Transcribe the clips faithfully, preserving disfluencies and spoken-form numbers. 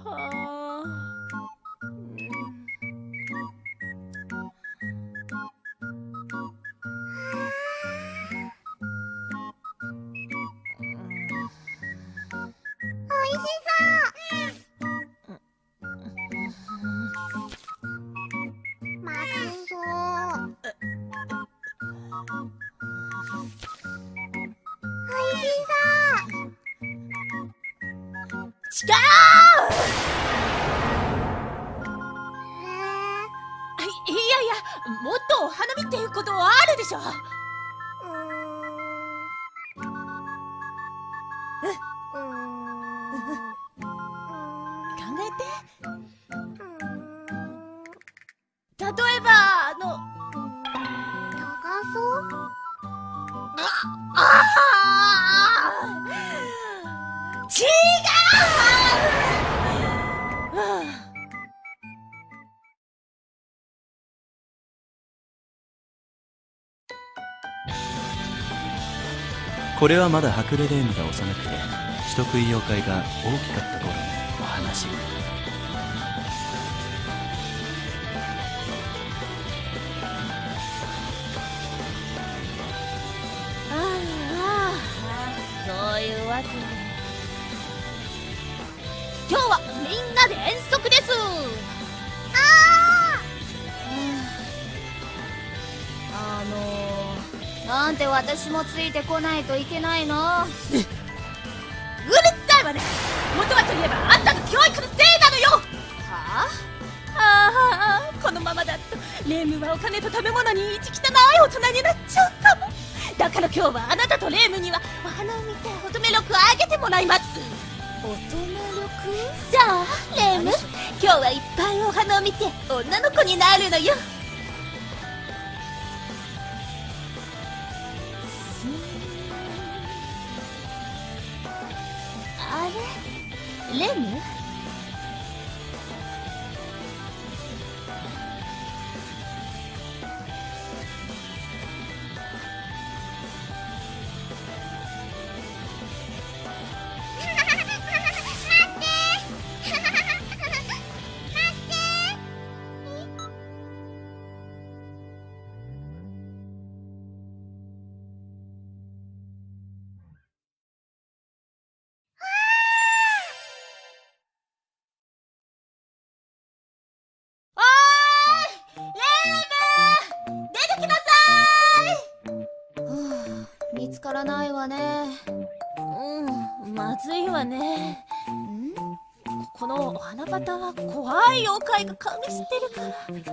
あおいしそう。まずそう。おいしそう。 ちかーい、いやいや、もっとお花見っていうことはあるでしょ。考えて。例えばあの高そう。 ああ違う、はあこれはまだハクレレームが幼くて人食い妖怪が大きかった頃のお話。 ああ、そういうわけで今日はみんなで遠足です。 ああのー、なんで私もついてこないといけないの？ うるさいわね。元はといえばあんたの教育のせいなのよ。 はああ、このままだとレームはお金と食べ物に意地汚い大人になっちゃうかも。だから今日はあなたとレームにはお花を見て乙女力をあげてもらいます。 あ、乙女力？ さあレーム、今日はいっぱいお花を見て女の子になるのよ。あれレム、 見つからないわね。 うん、まずいわね。 ん？ このお花畑は怖い妖怪が監視してるから。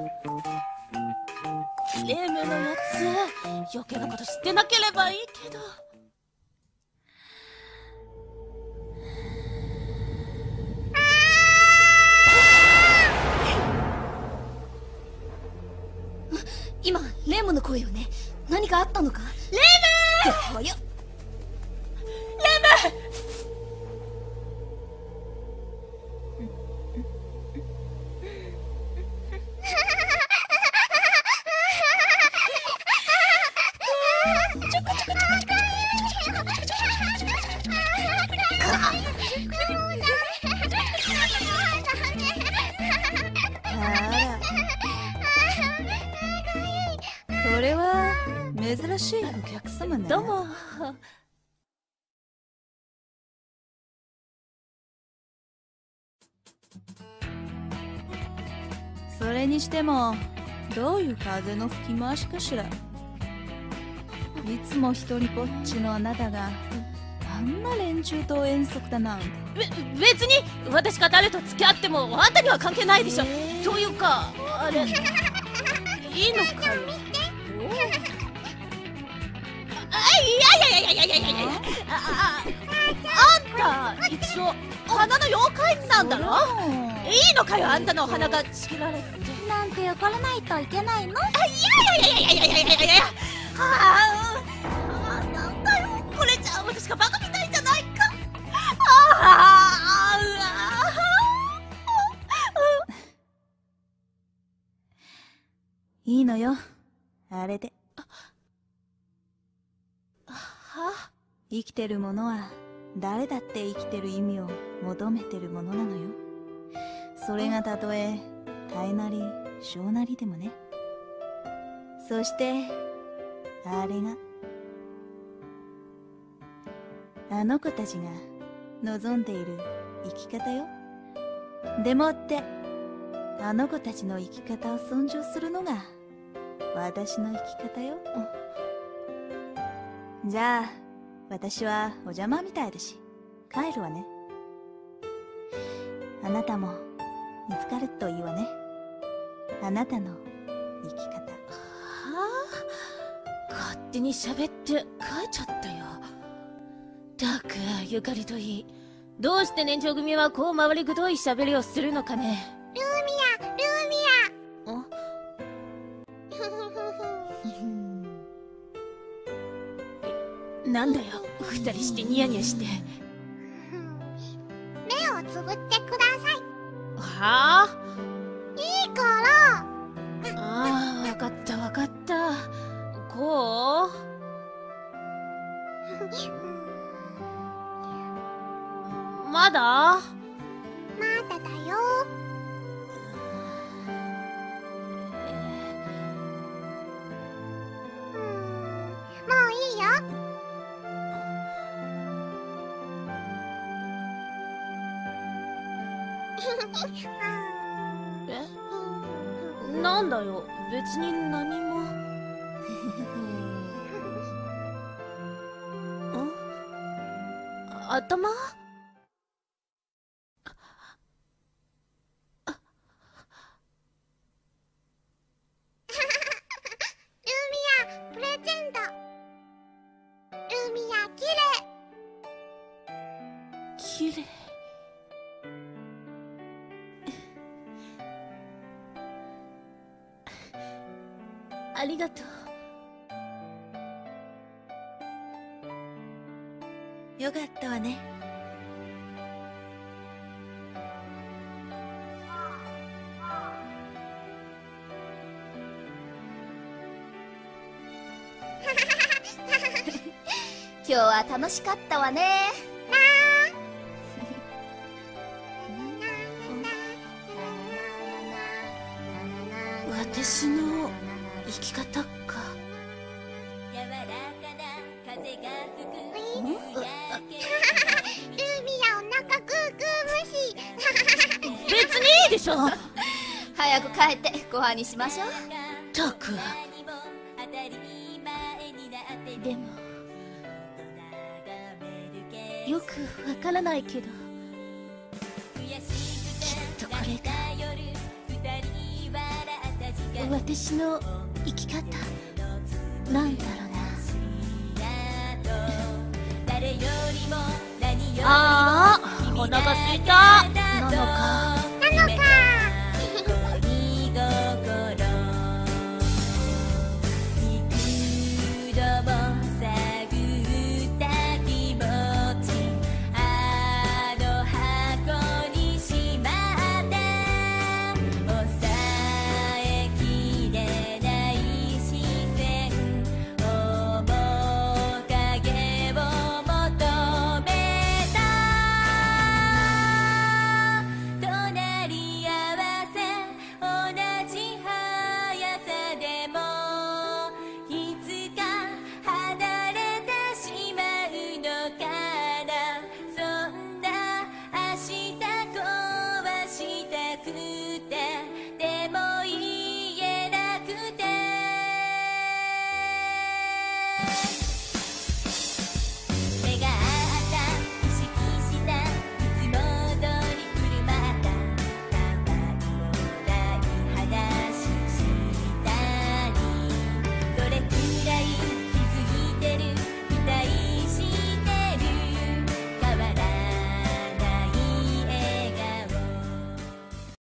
レームのやつ余計なこと知ってなければいいけど。 今レームの声よね。何かあったのか？ レって早っ。 ームレームこれは珍しいお客様ね。 どうも。 それにしてもどういう風の吹き回しかしら。いつも一人ぼっちのあなたがあんな連中と遠足だなんて。 べ別に私が誰と付き合ってもあんたには関係ないでしょ。というかあれいいのかよ。あ、いやいやいやいやいやいやいや、あああんた一応花の妖怪なんだろ。いいのかよ、あんたのお花がちぎられて。 なんて怒らないといけないの？ あ、いやいやいやいやいやいやいやいやいや、はあ、なんだよこれじゃあ私がバカみたいじゃないか。ああ、うわいいのよ、あれで。 は生きてるものは誰だって生きてる意味を求めてるものなのよ。 それがたとえ大なり小なりでもね。そしてあれがあの子たちが望んでいる生き方よ。でもってあの子たちの生き方を尊重するのが私の生き方よ。じゃあ私はお邪魔みたいだし帰るわね。あなたも見つかるといいわね。あなたの生き方。 はあ、勝手に喋って帰っちゃったよ。たくゆかりといい、どうして年長組はこう回りくどい喋りをするのかね。 ルーミアルーミアあふふふふなんだよ、二人してニヤニヤして。 目をつぶってください。 はあ、 いいからああ、わかったわかった。こうまだまだだよ。うんもういいよ。 え、なんだよ、別に何も。ん？頭？ ルーミアプレゼント。ルーミアきれい。 きれい。ありがとう。 よかったわね。 今日は楽しかったわね。 私の生き方か。 ルーミアお腹グーグー虫。 別にいいでしょ。 早く帰ってご飯にしましょう。 たく。でもよくわからないけど、きっとこれが私の生き方なんだろうな。ああ、お腹すいたなのか。